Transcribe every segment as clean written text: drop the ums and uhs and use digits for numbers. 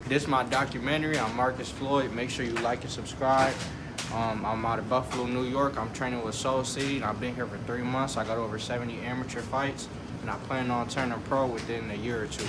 This is my documentary. I'm Marcus Floyd. Make sure you like and subscribe. I'm out of Buffalo, New York. I'm training with Soul City, and I've been here for 3 months. I got over 70 amateur fights, and I plan on turning pro within a year or two.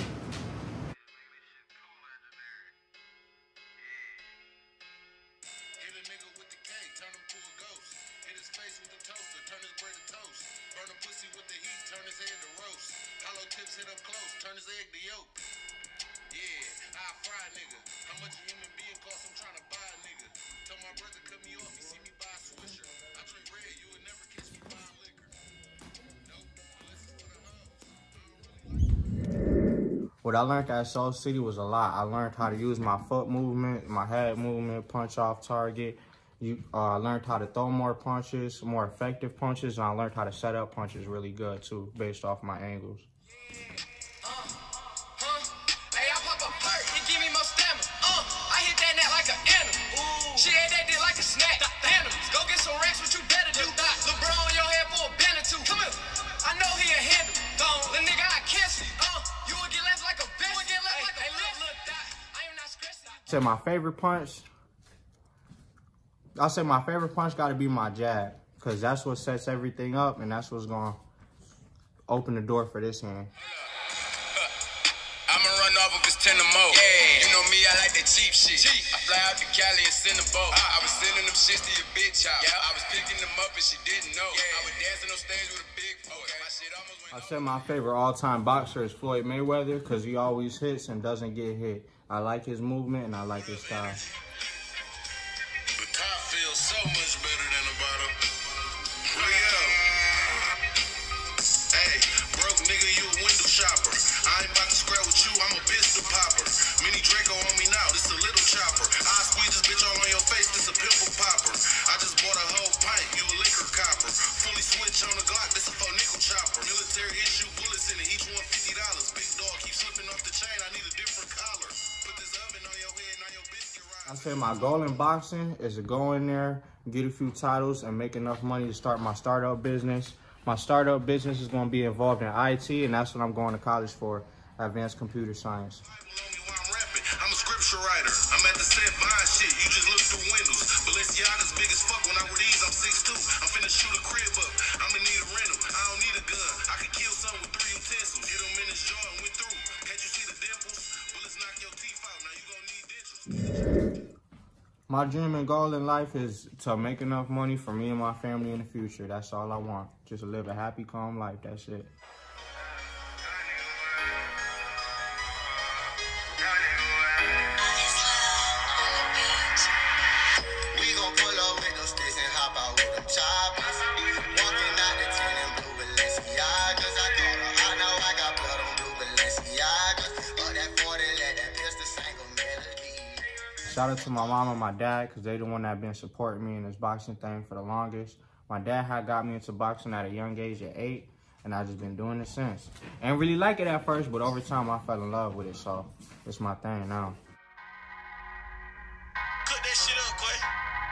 What I learned at Soul City was a lot. I learned how to use my foot movement, my head movement, punch off target. I learned how to throw more punches, more effective punches, and I learned how to set up punches really good too, based off my angles. So my favorite punch, I'll say my favorite punch got to be my jab, because that's what sets everything up, and that's what's going to open the door for this hand. I'ma run off of his 10 or more. Yeah. You know me, I like that cheap shit. I fly out to Cali and send a boat. I was sending them shits to your bitch house. Yeah. I was picking them up and she didn't know. Yeah. I was dancing on stage with a big boy. Okay. My shit almost went. I said my favorite all-time boxer is Floyd Mayweather, because he always hits and doesn't get hit. I like his movement and I like his style. The top feels so much better than a bottle. Hey, broke nigga, you a window shopper. I ain't about to square with you, I'm a pistol popper. Mini Draco on me now, this a little chopper. I squeeze this bitch all on your face, this a pimple popper. I just bought a whole pint, you a liquor copper. Fully switch on the Glock, this a 4-nickel chopper. Military issue bullets in it, each one $50. Big dog keep slipping off the chain, I need a different collar. I say my goal in boxing is to go in there, get a few titles, and make enough money to start my startup business. My startup business is going to be involved in IT, and that's what I'm going to college for, advanced computer science. I'm a scripture writer. I'm at the set buying shit. You just look through windows. Balenciaga's big as fuck. When I wear these, I'm 6'2". I'm finna shoot a crib up. I'ma need a rental. I don't need a gun. I can kill something with 3 utensils. Hit them in his jaw and went through. Can't you see the dimples? Bullets knock your teeth out. Now you gon' need dentures. My dream and goal in life is to make enough money for me and my family in the future. That's all I want. Just to live a happy, calm life. That's it. We gon' pull up with those sticks and hop out with them choppers. Walking out the 10 in blue Balenciagas. I call her hot, now I got blood on blue Balenciagas. But that 40, let that pistol sing a melody. Shout out to my mom and my dad, because they the one that been supporting me in this boxing thing for the longest. My dad had got me into boxing at a young age at 8, and I just been doing it since. Ain't really like it at first, but over time I fell in love with it, so it's my thing now. Cook that shit up, Quay.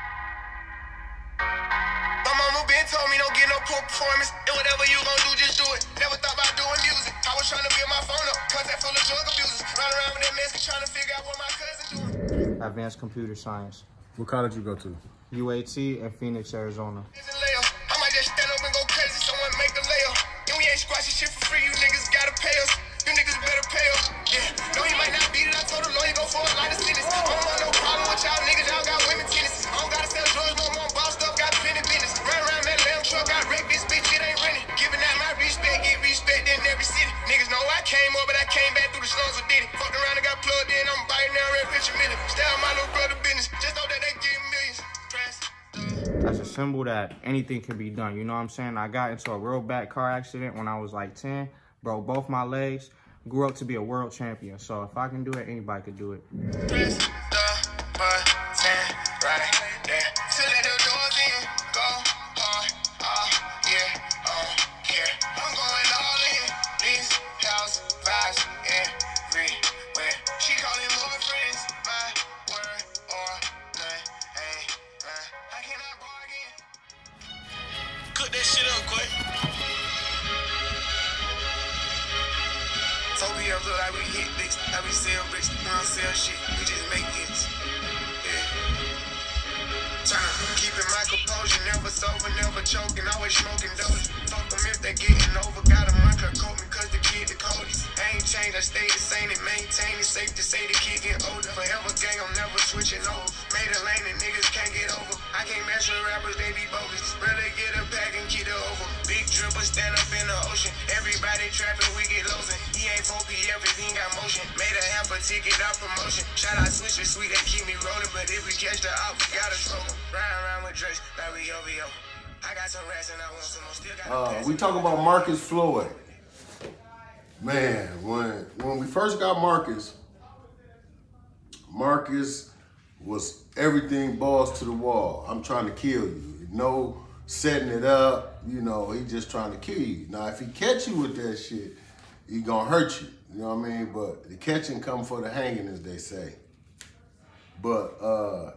My mama been told me don't get no poor performance, and whatever you gon' do, just do it. Never thought about doing music. I was trying to build my phone up, contact full of drug abusers. Run around with that mess, trying to figure out what my cousin doing. Advanced computer science. What college you go to? UAT in Phoenix, Arizona. I might just stand up and go crazy, someone make a layup. And we ain't squashing shit for free, you niggas gotta pay us. You niggas better pay us. Yeah, no, he might not beat it. I told him, no, he go for a lot of sentence. I don't want no problem with y'all niggas, y'all got women tennis. I don't gotta sell drugs, no more bossed up, got plenty business. Run around that lamb truck, got wrecked, this bitch, it ain't renting. Giving out my respect, get respect in every city. Niggas know I came up, but I came back through the slums and did it. Fucked around and got plugged in, I'm biting down red picture million. Stay on my little brother business, just know that they give millions. That's a symbol that anything can be done, you know what I'm saying? I got into a real bad car accident when I was like 10, broke both my legs, grew up to be a world champion. So if I can do it, anybody could do it. Press the button right there to let the doors in. Go hard, yeah, I'm going all in. This house vibes everywhere. She calling more friends, my word or none. I cannot bargain. Cook that shit up, Quay. Told me I look like we hit bricks, I be sell bricks, I don't sell shit. Keeping my composure, never sober, never choking, always smoking dope. Fuck them if they getting over, got a month to coat me cause the kid the coldest. I ain't changed, I stay the same and maintain it. Safe to say the kid getting older. Forever gang, I'm never switching over. Made a lane and niggas can't get over. I can't mess with rappers, they be bogus. Really get a pack and keep it over. Big dripper, stand up in the ocean. Everybody trapping, we get losing. He ain't 4PF if he ain't got motion. Made a half a ticket out promotion. Shout out Switch is sweet, they keep me rolling. But if we catch the op, we gotta stroke him. Ride around with Drakes, like we OVO. I got some rats and I want some more. Still got we talk about Marcus Floyd. Man, when we first got Marcus was everything balls to the wall. I'm trying to kill you. No setting it up, you know, he just trying to kill you. Now, if he catch you with that shit, he gonna hurt you. You know what I mean? But the catching come for the hanging, as they say. But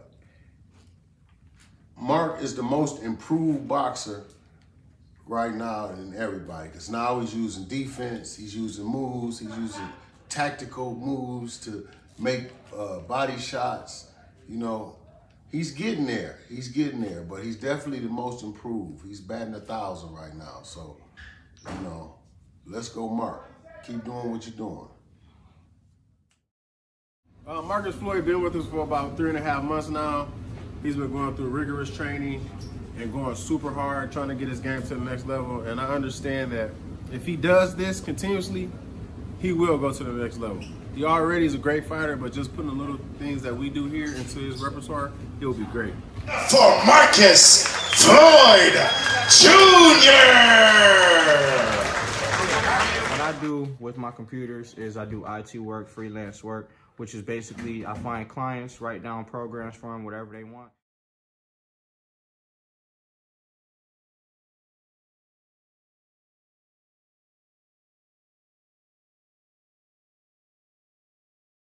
Mark is the most improved boxer right now in everybody, because now he's using defense, he's using moves, he's using tactical moves to make body shots. You know, he's getting there, but he's definitely the most improved. He's batting 1,000 right now, so, you know, let's go Mark. Keep doing what you're doing. Marcus Floyd been with us for about 3.5 months now. He's been going through rigorous training and going super hard, trying to get his game to the next level. And I understand that if he does this continuously, he will go to the next level. He already is a great fighter, but just putting the little things that we do here into his repertoire, he'll be great. For Marcus Floyd Jr. What I do with my computers is I do IT work, freelance work, which is basically I find clients, write down programs for them, whatever they want.